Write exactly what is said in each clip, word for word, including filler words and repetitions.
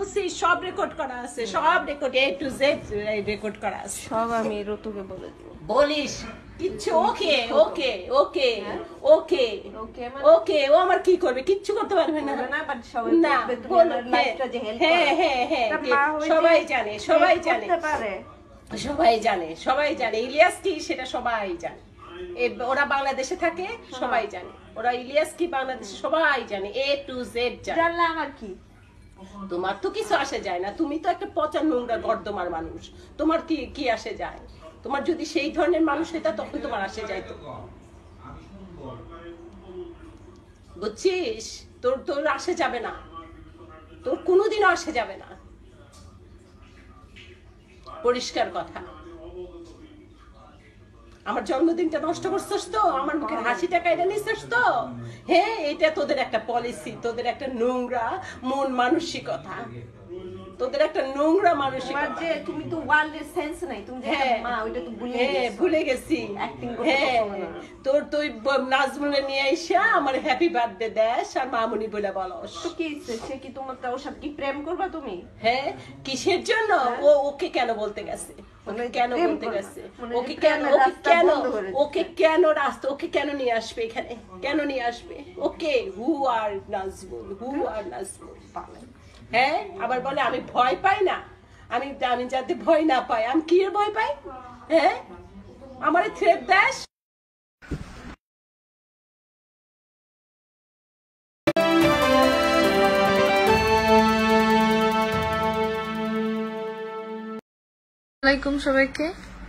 বলছি সব রেকর্ড করা আছে, সব record A to Z record করা আছে, সব আমি ঋতুকে বলে দিব। বলিস কিচ্ছু ওকে ওকে ওকে ওকে ওকে ও আমার কি করবে, কিচ্ছু করতে পারবে না। না হ্যাঁ হ্যাঁ হ্যাঁ সবাই জানে, সবাই জানে, সবাই জানে, সবাই জানে ইলিয়াস কি সেটা সবাই জানে। ওরা বাংলাদেশে থাকে, সবাই জানে ওরা ইলিয়াস কি বাংলাদেশে সবাই জানে, এ টু জেড জানে। আমার কি, তোমার তো কিছু আসে যায় না, তুমি তো একটা পচা নোংরা গর্দমার মানুষ, তোমার কি কি আসে যায়? তোমার যদি সেই ধরনের মানুষ হইতা তখন তোমার আসে যাইতো, বুঝছিস? তোর তোর আসে যাবে না, তোর কোনোদিনও আসে যাবে না, পরিষ্কার কথা। আমার জন্মদিনটা নষ্ট করছিস তো, আমার মুখের হাসিটা কাইটা নিছিস তো। হ্যাঁ এটা তোদের একটা পলিসি, তোদের একটা নোংরা মন মানসিকতা, তোদের একটা নোংরা মানসিকতা। যে তুমি তো ওয়ার্ল্ডের সেন্স নাই, তুমি যে মা ওইটা তো ভুলে গেছি। হ্যাঁ ভুলে গেছি, অ্যাক্টিং করতে পারো না। তোর তুই নাজমুলে নিয়ে আইসা আমার হ্যাপি বার্থডে দেশ আর মামুনি বলে বলস তো কি সে কি তোমার ওর সাথে কি প্রেম করবা তুমি? হ্যাঁ কিসের জন্য? ও ওকে কেন বলতে গেছে, কেন বলতে গেছে, ওকে কেন ওকে কেন ওকে কেন রাস্তা ওকে কেন নিয়ে আসবে এখানে, কেন নিয়ে আসবে ওকে? হু আর নাজমুল, হু আর নাজমুল। হ্যাঁ আবার বলে আমি ভয় পাই না, আমি আমি যাতে ভয় না পাই, আমি কি ভয় পাই? হ্যাঁ আমার থ্রেট দেশ। আসসালামাইকুম সবাইকে।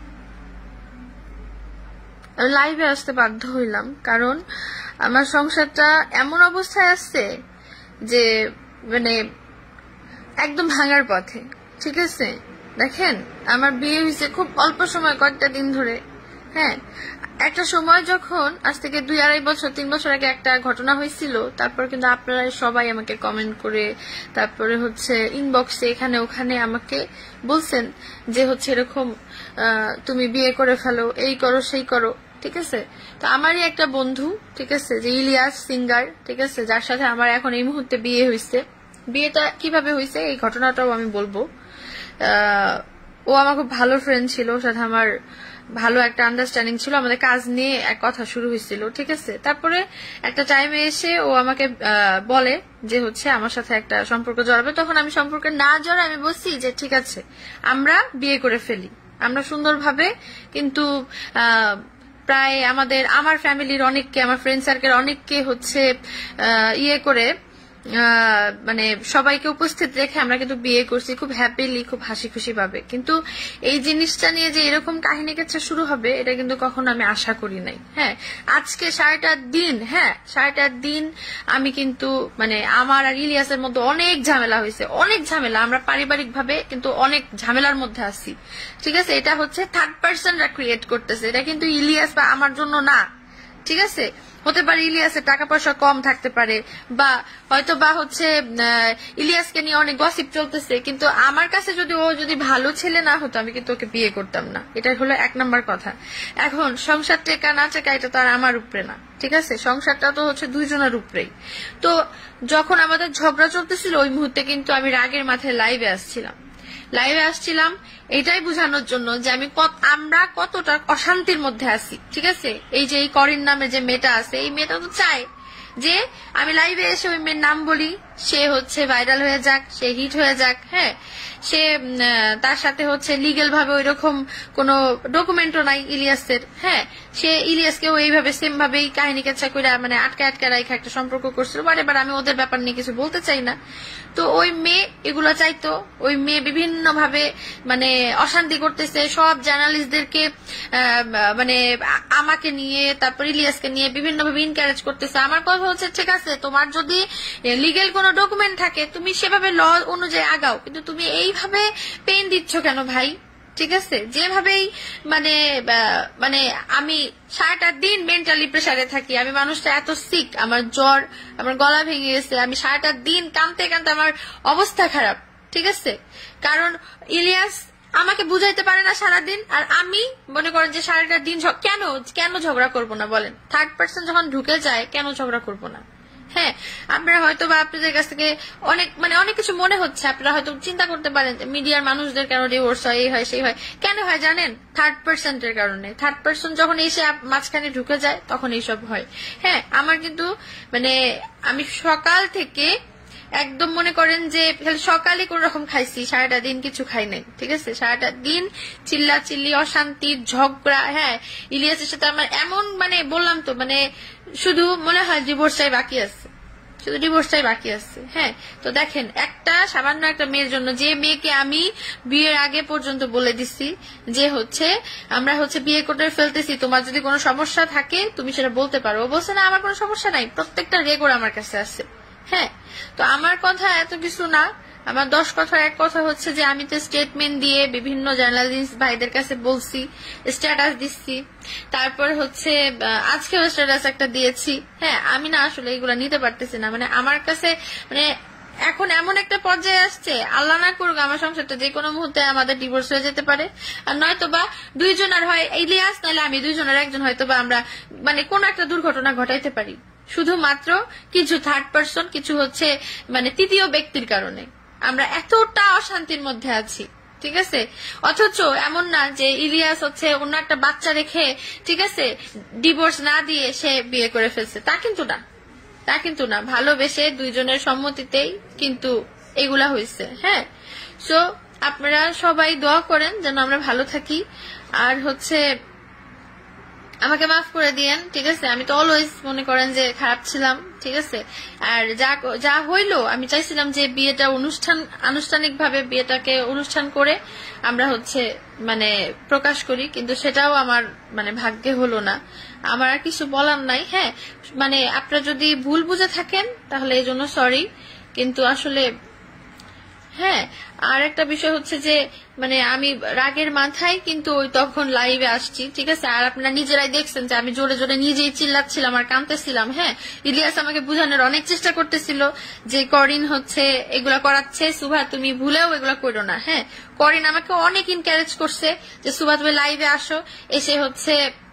লাইভে আসতে বাধ্য হইলাম কারণ আমার সংসারটা এমন অবস্থায় আসছে যে মানে একদম ভাঙার পথে। ঠিক আছে দেখেন আমার বিয়ে হয়েছে খুব অল্প সময়, কয়েকটা দিন ধরে। হ্যাঁ একটা সময় যখন আজ থেকে দুই আড়াই বছর তিন বছর আগে একটা ঘটনা হয়েছিল, তারপর কিন্তু আপনারা সবাই আমাকে কমেন্ট করে তারপরে হচ্ছে ইনবক্সে এখানে ওখানে আমাকে বলছেন যে হচ্ছে এরকম তুমি বিয়ে করে ফেলো, এই করো সেই করো। ঠিক আছে তো আমারই একটা বন্ধু, ঠিক আছে যে ইলিয়াস সিঙ্গার, ঠিক আছে যার সাথে আমার এখন এই মুহূর্তে বিয়ে হয়েছে। বিয়েটা কিভাবে হয়েছে এই ঘটনাটাও আমি বলবো। ও আমার খুব ভালো ফ্রেন্ড ছিল, ওর সাথে আমার ভালো একটা আন্ডারস্ট্যান্ডিং ছিল, আমাদের কাজ নিয়ে এক কথা শুরু হয়েছিল। ঠিক আছে তারপরে একটা টাইমে এসে ও আমাকে বলে যে হচ্ছে আমার সাথে একটা সম্পর্ক জড়াবে। তখন আমি সম্পর্কে না জড়াই আমি বলছি যে ঠিক আছে আমরা বিয়ে করে ফেলি, আমরা সুন্দরভাবে। কিন্তু আহ প্রায় আমাদের আমার ফ্যামিলির অনেককে, আমার ফ্রেন্ড সার্কেল অনেককে হচ্ছে ইয়ে করে মানে সবাইকে উপস্থিত রেখে আমরা কিন্তু বিয়ে করছি খুব হ্যাপিলি, খুব হাসি খুশি ভাবে। কিন্তু এই জিনিসটা নিয়ে যে এরকম কাহিনী কেচ্ছা শুরু হবে এটা কিন্তু কখনো আমি আশা করি নাই। হ্যাঁ আজকে সারাটা দিন, হ্যাঁ সারাটা দিন আমি কিন্তু মানে আমার আর ইলিয়াসের মধ্যে অনেক ঝামেলা হয়েছে, অনেক ঝামেলা। আমরা পারিবারিক ভাবে কিন্তু অনেক ঝামেলার মধ্যে আছি। ঠিক আছে এটা হচ্ছে থার্ড পার্সনরা ক্রিয়েট করতেছে, এটা কিন্তু ইলিয়াস বা আমার জন্য না। ঠিক আছে হতে পারে ইলিয়াসের টাকা পয়সা কম থাকতে পারে বা হয়তো বা হচ্ছে ইলিয়াসকে নিয়ে অনেক গসিপ চলতেছে, কিন্তু আমার কাছে যদি ও যদি ভালো ছেলে না হতো আমি কিন্তু ওকে বিয়ে করতাম না। এটা হলো এক নাম্বার কথা। এখন সংসার টেকা না টেকা এটা তো আর আমার উপরে না। ঠিক আছে সংসারটা তো হচ্ছে দুইজনের উপরেই। তো যখন আমাদের ঝগড়া চলতেছিল ওই মুহূর্তে কিন্তু আমি রাগের মাথায় লাইভে আসছিলাম, লাইভে আসছিলাম এটাই বোঝানোর জন্য যে আমি আমরা কতটা অশান্তির মধ্যে আছি। ঠিক আছে এই যে এই করিন নামে যে মেয়েটা আছে, এই মেয়েটা তো চায় যে আমি লাইভে এসে ওই মেয়ের নাম বলি, সে হচ্ছে ভাইরাল হয়ে যাক, সে হিট হয়ে যাক। হ্যাঁ সে তার সাথে হচ্ছে লিগেল ভাবে ওই রকম কোন ডকুমেন্টও নাই ইলিয়াসের। হ্যাঁ সে ইলিয়াসকেও এইভাবে সেম ভাবেই কাহিনী কেচ্ছা করে মানে আটকা আটকা রাখা একটা সম্পর্ক করছিল। বাট এবার আমি ওদের ব্যাপার নিয়ে কিছু বলতে চাই না। তো ওই মেয়ে এগুলো চাইতো, ওই মেয়ে বিভিন্ন ভাবে মানে অশান্তি করতেছে, সব জার্নালিস্টদেরকে মানে আমাকে নিয়ে তারপর ইলিয়াসকে নিয়ে বিভিন্ন ভাবে ইনকারেজ করতেছে। আমার কথা হচ্ছে ঠিক আছে তোমার যদি লিগেল কোনো ডকুমেন্ট থাকে তুমি সেভাবে ল অনুযায়ী আগাও, কিন্তু তুমি এইভাবে পেন দিচ্ছ কেন ভাই? ঠিক আছে যেভাবেই মানে মানে আমি সারাটা দিন মেন্টালি প্রেসারে থাকি, আমি মানুষটা এত সিক, আমার জ্বর, আমার গলা ভেঙে গেছে, আমি সারাটা দিন কাঁদতে কাঁদতে আমার অবস্থা খারাপ। ঠিক আছে কারণ ইলিয়াস আমাকে বুঝাইতে পারে না সারাদিন, আর আমি মনে করেন যে সারাটা দিন কেন কেন ঝগড়া করবো না বলেন? থার্ড পার্সন যখন ঢুকে যায় কেন ঝগড়া করবো না? হ্যাঁ, আপনারা হয়তো বা আপনাদের কাছ থেকে অনেক মানে অনেক কিছু মনে হচ্ছে, আপনারা হয়তো চিন্তা করতে পারেন মিডিয়ার মানুষদের কেন ডিভোর্স হয়, এই হয় সেই হয়। কেন হয় জানেন? থার্ড পার্সনের কারণে। থার্ড পার্সন যখন এসে মাঝখানে ঢুকে যায় তখন এইসব হয়। হ্যাঁ, আমার কিন্তু মানে আমি সকাল থেকে একদম মনে করেন যে খালি সকালে কোন রকম খাইছি, সারাটা দিন কিছু খাই নাই, ঠিক আছে? সারাটা দিন চিল্লা চিল্লি, অশান্তি, ঝগড়া। হ্যাঁ, ইলিয়াসের সাথে আমার এমন মানে বললাম তো মানে শুধু মনে হয় ডিভোর্সটাই বাকি আছে, শুধু ডিভোর্সটাই বাকি আছে। হ্যাঁ, তো দেখেন একটা সামান্য একটা মেয়ের জন্য, যে মেয়েকে আমি বিয়ের আগে পর্যন্ত বলে দিছি যে হচ্ছে আমরা হচ্ছে বিয়ে করে ফেলতেছি, তোমার যদি কোনো সমস্যা থাকে তুমি সেটা বলতে পারো। ও বলছে না আমার কোনো সমস্যা নাই, প্রত্যেকটা রেকর্ড আমার কাছে আছে। হ্যাঁ, তো আমার কথা এত কিছু না, আমার দশ কথার এক কথা হচ্ছে যে আমি তো স্টেটমেন্ট দিয়ে বিভিন্ন জার্নালিস্ট ভাইদের কাছে বলছি, স্ট্যাটাস দিচ্ছি, তারপর হচ্ছে আজকেও স্ট্যাটাস একটা দিয়েছি। হ্যাঁ, আমি না আসলে এগুলা নিতে পারতেছি না, মানে আমার কাছে মানে এখন এমন একটা পর্যায়ে আসছে, আল্লাহ না করুক আমার সংসারটা যে কোনো মুহূর্তে আমাদের ডিভোর্স হয়ে যেতে পারে, আর নয়তো বা দুইজনের হয় ইলিয়াস নাহলে আমি, দুইজনের একজন হয়তো বা আমরা মানে কোন একটা দুর্ঘটনা ঘটাইতে পারি শুধুমাত্র কিছু থার্ড পার্সন, কিছু হচ্ছে মানে তৃতীয় ব্যক্তির কারণে আমরা এতটা অশান্তির মধ্যে আছি, ঠিক আছে? অথচ এমন না যে ইলিয়াস হচ্ছে অন্য একটা বাচ্চা রেখে, ঠিক আছে, ডিভোর্স না দিয়ে সে বিয়ে করে ফেলছে, তা কিন্তু না, তা কিন্তু না, ভালোবেসে দুইজনের সম্মতিতেই কিন্তু এগুলা হয়েছে। হ্যাঁ, সো আপনারা সবাই দোয়া করেন যেন আমরা ভালো থাকি, আর হচ্ছে আমাকে মাফ করে দিয়েন, ঠিক আছে? আমি তো অলওয়েজ মনে করেন যে খারাপ ছিলাম, ঠিক আছে? আর যা যা হইলো আমি চাইছিলাম যে বিয়েটা অনুষ্ঠান আনুষ্ঠানিক ভাবে বিয়েটাকে অনুষ্ঠান করে আমরা হচ্ছে মানে প্রকাশ করি, কিন্তু সেটাও আমার মানে ভাগ্যে হলো না। আমার আর কিছু বলার নাই। হ্যাঁ, মানে আপনারা যদি ভুল বুঝে থাকেন তাহলে এই জন্য সরি, কিন্তু আসলে হ্যাঁ, আর একটা বিষয় হচ্ছে যে মানে আমি রাগের মাথায় কিন্তু ওই তখন লাইভে আসছি, ঠিক আছে? আর আপনারা নিজেরাই দেখছেন যে আমি জোরে জোরে নিজেই চিল্লাচ্ছিলাম আর কাঁদতেছিলাম। হ্যাঁ, ইলিয়াস আমাকে বুঝানোর অনেক চেষ্টা করতেছিল যে করিন হচ্ছে এগুলা করাচ্ছে, সুভা তুমি ভুলেও এগুলা করো না। হ্যাঁ, করিন আমাকে অনেক এনকারেজ করছে যে সুভা তুমি লাইভে আসো, এসে হচ্ছে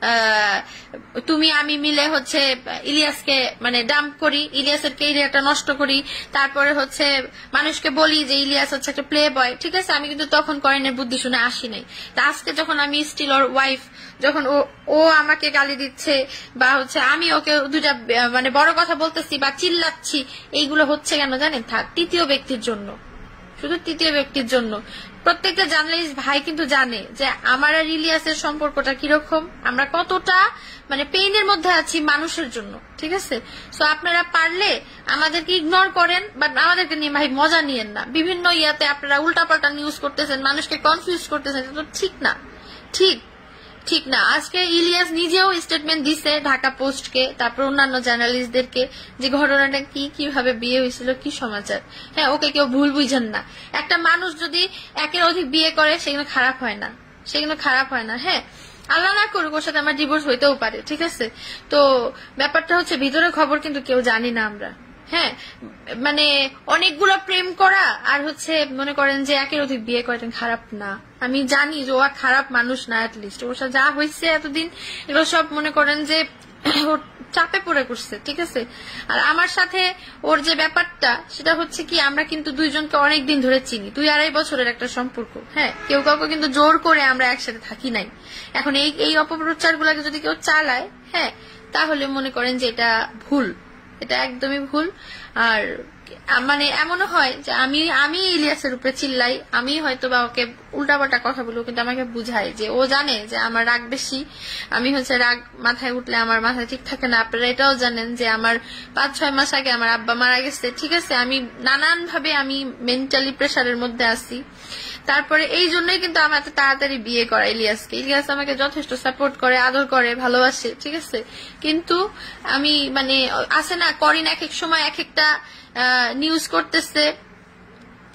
তুমি আমি মিলে হচ্ছে ইলিয়াসকে মানে ডাম্প করি, ইলিয়াসের ক্যারিয়ারটা নষ্ট করি, তারপরে হচ্ছে মানুষকে বলি যে ইলিয়াস হচ্ছে একটা প্লে বয়, ঠিক আছে? আমি কিন্তু তখন করিনের বুদ্ধি শুনে আসি নাই। তা আজকে যখন আমি স্টিল ওর ওয়াইফ, যখন ও ও আমাকে গালি দিচ্ছে বা হচ্ছে আমি ওকে দুটা মানে বড় কথা বলতেছি বা চিল্লাচ্ছি, এইগুলো হচ্ছে কেন জানেন? থাক তৃতীয় ব্যক্তির জন্য, শুধু তৃতীয় ব্যক্তির জন্য। প্রত্যেকটা জার্নালিস্ট ভাই কিন্তু জানে যে আমার আর ইলিয়াসের সম্পর্কটা কিরকম, আমরা কতটা মানে পেইনের মধ্যে আছি মানুষের জন্য, ঠিক আছে? সো আপনারা পারলে আমাদেরকে ইগনোর করেন, বাট আমাদেরকে নিয়ে ভাই মজা নিয়েন না। বিভিন্ন ইয়াতে আপনারা উল্টাপাল্টা নিউজ করতেছেন, মানুষকে কনফিউজ করতেছেন, এটা তো ঠিক না, ঠিক ঠিক না। আজকে ইলিয়াস নিজেও স্টেটমেন্ট দিছে ঢাকা পোস্টকে, তারপর অন্যান্য জার্নালিস্টদেরকে, যে ঘটনাটা কি, কিভাবে বিয়ে হয়েছিল, কি সমাচার। হ্যাঁ, ওকে কেউ ভুল বুঝেন না। একটা মানুষ যদি একের অধিক বিয়ে করে সেগুলো খারাপ হয় না, সেগুলো খারাপ হয় না। হ্যাঁ, আল্লাহ না করুক ওর সাথে আমার ডিভোর্স হইতেও পারে, ঠিক আছে? তো ব্যাপারটা হচ্ছে ভিতরের খবর কিন্তু কেউ জানি না আমরা। হ্যাঁ, মানে অনেকগুলো প্রেম করা আর হচ্ছে মনে করেন যে একের অধিক বিয়ে করেন খারাপ না। আমি জানি যে ও খারাপ মানুষ না, অ্যাটলিস্ট ওর সাথে যা হয়েছে এতদিন এগুলো সব মনে করেন যে ওর চাপে পড়ে করছে, ঠিক আছে? আর আমার সাথে ওর যে ব্যাপারটা সেটা হচ্ছে কি, আমরা কিন্তু দুইজনকে অনেকদিন ধরে চিনি, দুই আড়াই বছরের একটা সম্পর্ক। হ্যাঁ, কেউ কাউকে কিন্তু জোর করে আমরা একসাথে থাকি নাই। এখন এই এই অপপ্রচার গুলাকে যদি কেউ চালায়, হ্যাঁ, তাহলে মনে করেন যে এটা ভুল, এটা একদমই ভুল। আর মানে এমনও হয় যে আমি আমি ইলিয়াসের উপরে চিল্লাই, আমি হয়তো বা ওকে উল্টাপাল্টা কথা বলবো, কিন্তু আমাকে বুঝায় যে ও জানে যে আমার রাগ বেশি, আমি হচ্ছে রাগ মাথায় উঠলে আমার মাথায় ঠিক থাকে না। আপনারা এটাও জানেন যে আমার পাঁচ ছয় মাস আগে আমার আব্বা মারা গেছে, ঠিক আছে? আমি নানান ভাবে আমি মেন্টালি প্রেশারের মধ্যে আছি। তারপরে এই জন্যই কিন্তু আমার এত তাড়াতাড়ি বিয়ে করা ইলিয়াসকে। ইলিয়াস আমাকে যথেষ্ট সাপোর্ট করে, আদর করে, ভালোবাসে, ঠিক আছে? কিন্তু আমি মানে আছে না, করিন এক এক সময় এক একটা নিউজ করতেছে,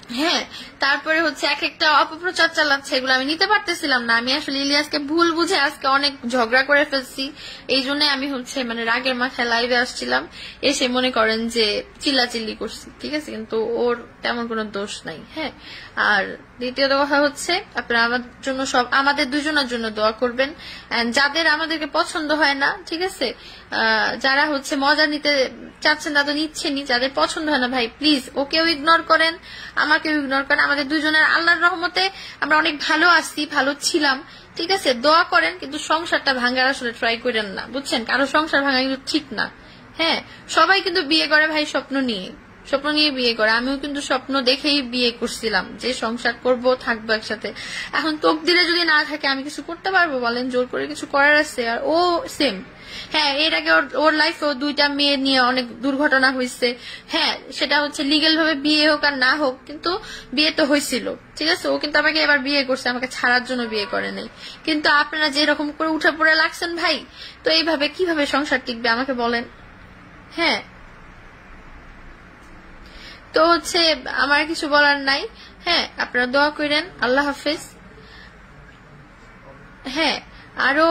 হ্যাঁ তারপরে হচ্ছে এক একটা অপপ্রচার চালাচ্ছে, এগুলো আমি নিতে পারতেছিলাম না। আমি আসলে ইলিয়াসকে ভুল বুঝে আজকে অনেক ঝগড়া করে ফেলছি, এই জন্য আমি হচ্ছে মানে রাগের মাথায় লাইভে আসছিলাম, এসে মনে করেন যে চিল্লাচিল্লি করছি, ঠিক আছে, কিন্তু ওর তেমন কোনো দোষ নাই। হ্যাঁ আর দ্বিতীয়ত কথা হচ্ছে আপনারা আমার জন্য সব আমাদের দুজনের জন্য দোয়া করবেন, যাদের আমাদেরকে পছন্দ হয় না, ঠিক আছে, যারা হচ্ছে মজা নিতে চাচ্ছেন তা তো নিচ্ছেনই, যাদের পছন্দ হয় না ভাই প্লিজ ওকেও ইগনোর করেন, আমাকেও ইগনোর করেন। আমাদের দুজনের আল্লাহর রহমতে আমরা অনেক ভালো আছি, ভালো ছিলাম, ঠিক আছে, দোয়া করেন, কিন্তু সংসারটা ভাঙার আসলে ট্রাই করেন না, বুঝছেন, কারো সংসার ভাঙা কিন্তু ঠিক না। হ্যাঁ সবাই কিন্তু বিয়ে করে ভাই স্বপ্ন নিয়ে, স্বপ্ন নিয়ে বিয়ে করে, আমিও কিন্তু স্বপ্ন দেখেই বিয়ে করছিলাম যে সংসার করব, থাকবো একসাথে। এখন তকদিরে যদি না থাকে আমি কিছু করতে পারবো বলেন, জোর করে কিছু করার আছে? আর ও সেম, হ্যাঁ এর আগে ওর লাইফে দুইটা মেয়ে নিয়ে অনেক দুর্ঘটনা হয়েছে, হ্যাঁ সেটা হচ্ছে লিগেল ভাবে বিয়ে হোক আর না হোক, কিন্তু বিয়ে তো হয়েছিল, ঠিক আছে, ও কিন্তু আমাকে এবার বিয়ে করছে, আমাকে ছাড়ার জন্য বিয়ে করে নাই। কিন্তু আপনারা যেরকম করে উঠে পড়ে লাগছেন ভাই, তো এইভাবে কিভাবে সংসার টিকবে আমাকে বলেন? হ্যাঁ তো হচ্ছে আমার কিছু বলার নাই। হ্যাঁ আপনারা দোয়া করেন, আল্লাহ হাফেজ। হ্যাঁ আরো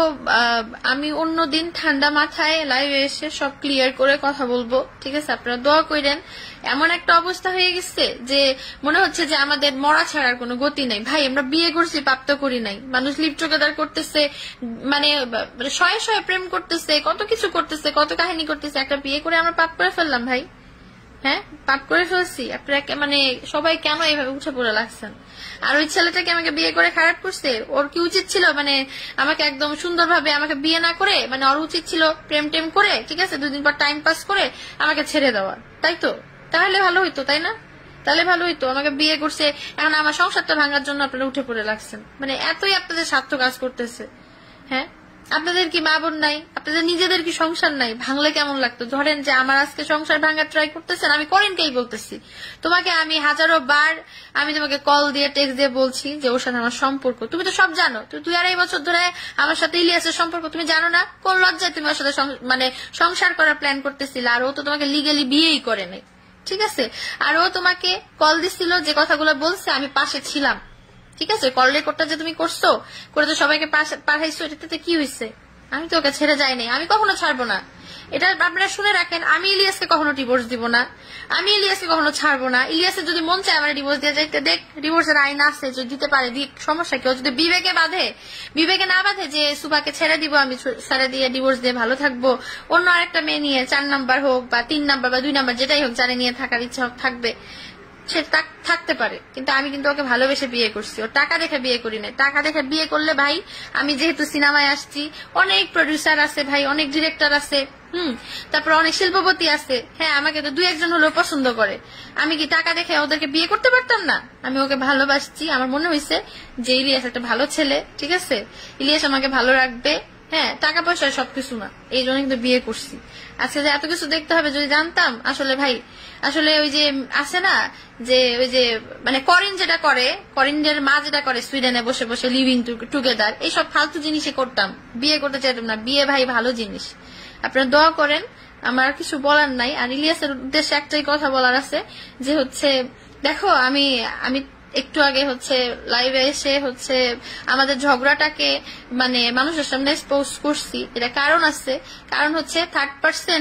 আমি অন্যদিন ঠান্ডা মাথায় লাইভে এসে সব ক্লিয়ার করে কথা বলবো, ঠিক আছে, আপনারা দোয়া করেন। এমন একটা অবস্থা হয়ে গেছে যে মনে হচ্ছে যে আমাদের মরা ছাড়ার কোনো গতি নাই ভাই, আমরা বিয়ে করছি পাপ তো করি নাই, মানুষ লিভ টুগেদার করতেছে, মানে শয়ে শয়ে প্রেম করতেছে, কত কিছু করতেছে, কত কাহিনী করতেছে, একটা বিয়ে করে আমরা পাপ করে ফেললাম ভাই, হ্যাঁ পাপ করে ফেলছি। আপনারা মানে সবাই কেন এইভাবে উঠে পড়ে লাগছেন? আর ওই ছেলেটাকে আমাকে বিয়ে করে খারাপ করছে, ওর কি উচিত ছিল মানে আমাকে একদম সুন্দরভাবে আমাকে বিয়ে না করে, মানে ওর উচিত ছিল প্রেম টেম করে, ঠিক আছে, দুদিন পর টাইম পাস করে আমাকে ছেড়ে দেওয়া, তাই তো? তাহলে ভালো হইতো, তাই না? তাহলে ভালো হইতো, আমাকে বিয়ে করছে, এখন আমার সংসারটা ভাঙার জন্য আপনারা উঠে পড়ে লাগছেন, মানে এতই আপনাদের স্বার্থ কাজ করতেছে। হ্যাঁ আপনাদের কি মা বোন নাই? আপনাদের নিজেদের কি সংসার নাই? ভাঙলে কেমন লাগতো? ধরেন যে আমার আজকে সংসার ভাঙার ট্রাই করতেছেন, আমি করেনকেই বলতেছি, তোমাকে আমি হাজারো বার আমি তোমাকে কল দিয়ে টেক্সট দিয়ে বলছি যে ওর সাথে আমার সম্পর্ক, তুমি তো সব জানো, তুই আড়াই বছর ধরে আমার সাথে ইলিয়াসের সম্পর্ক তুমি জানো না? কোন লজ্জায় তুমি ওর সাথে মানে সংসার করার প্ল্যান করতেছিলে? আর ও তো তোমাকে লিগালি বিয়েই করে নাই, ঠিক আছে, আর ও তোমাকে কল দিছিল, যে কথাগুলো বলছে আমি পাশে ছিলাম, ঠিক আছে, কল রেকর্ডটা যে তুমি করছো, করে তো সবাইকে পাঠাইছো, এটাতে কি হয়েছে? আমি তো ওকে ছেড়ে যাই নাই, আমি কখনো ছাড়বো না, এটা আপনারা শুনে রাখেন। আমি ইলিয়াসকে কখনো ডিভোর্স দিব না, আমি ইলিয়াসকে কখনো ছাড়বো না। ইলিয়াসের যদি মন চায় আমার ডিভোর্স দিয়ে যাইতে দেখ, ডিভোর্সের আইন আছে, যদি দিতে পারে দিক, সমস্যা কেউ যদি বিবেকে বাঁধে, বিবেকে না বাঁধে যে সুপাকে ছেড়ে দিব, আমি ছেড়ে দিয়ে ডিভোর্স দিয়ে ভালো থাকবো, অন্য আরেকটা মেয়ে নিয়ে চার নাম্বার হোক বা তিন নাম্বার বা দুই নাম্বার যেটাই হোক, যারা নিয়ে থাকার ইচ্ছা হোক থাকবে, সে থাকতে পারে, কিন্তু আমি কিন্তু ওকে ভালোবেসে বিয়ে করছি, ও টাকা দেখে বিয়ে করি নাই। টাকা দেখে বিয়ে করলে ভাই, আমি যেহেতু সিনেমায় আসছি, অনেক প্রডিউসার আছে ভাই, অনেক ডিরেক্টর আছে, হুম তারপর অনেক শিল্পপতি আছে, হ্যাঁ আমাকে তো দুই একজন হলেও পছন্দ করে, আমি কি টাকা দেখে ওদেরকে বিয়ে করতে পারতাম না? আমি ওকে ভালোবাসছি, আমার মনে হয়েছে যে ইলিয়াস একটা ভালো ছেলে, ঠিক আছে, ইলিয়াস আমাকে ভালো রাখবে, হ্যাঁ টাকা পয়সা সবকিছু না, এই জন্য কিন্তু বিয়ে করছি। আজকে যে এত কিছু দেখতে হবে যদি জানতাম, আসলে ভাই আসলে ওই যে আছে না যে ওই যে মানে করিন যেটা করে, করিনের মা যেটা করে সুইডেনে বসে বসে লিভিং টুগেদার, এইসব ফালতু জিনিসই করতাম, বিয়ে করতে চাইতাম না। বিয়ে ভাই ভালো জিনিস, আপনারা দোয়া করেন, আমার কিছু বলার নাই। আর ইলিয়াসের উদ্দেশ্যে একটাই কথা বলার আছে, যে হচ্ছে দেখো আমি আমি একটু আগে হচ্ছে লাইভে এসে হচ্ছে আমাদের ঝগড়াটাকে মানে মানুষের সামনে এক্সপোজ করছি, এটা কারণ আছে, কারণ হচ্ছে থার্ড পার্সন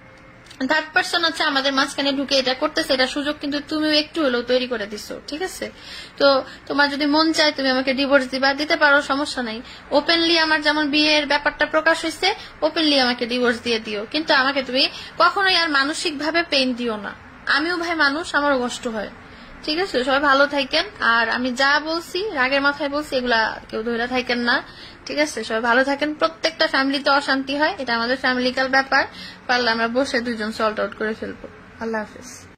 থার্ড পার্সন হচ্ছে আমাদের মাঝখানে ঢুকে এটা করতেছে, এটা সুযোগ কিন্তু তুমিও একটু হলেও তৈরি করে দিছো, ঠিক আছে, তো তোমার যদি মন চায় তুমি আমাকে ডিভোর্স দিবা, দিতে পারো, সমস্যা নাই। ওপেনলি আমার যেমন বিয়ের ব্যাপারটা প্রকাশ হয়েছে, ওপেনলি আমাকে ডিভোর্স দিয়ে দিও, কিন্তু আমাকে তুমি কখনোই আর মানসিক ভাবে পেইন দিও না। আমিও ভাই মানুষ, আমারও কষ্ট হয়, ঠিক আছে, সবাই ভালো থাকেন। আর আমি যা বলছি রাগের মাথায় বলছি, এগুলা কেউ ধরে থাকেন না, ঠিক আছে, সবাই ভালো থাকেন। প্রত্যেকটা ফ্যামিলিতে অশান্তি হয়, এটা আমাদের ফ্যামিলিক্যাল ব্যাপার, পারলে আমরা বসে দুইজন সল্ট আউট করে ফেলবো। আল্লাহ হাফেজ।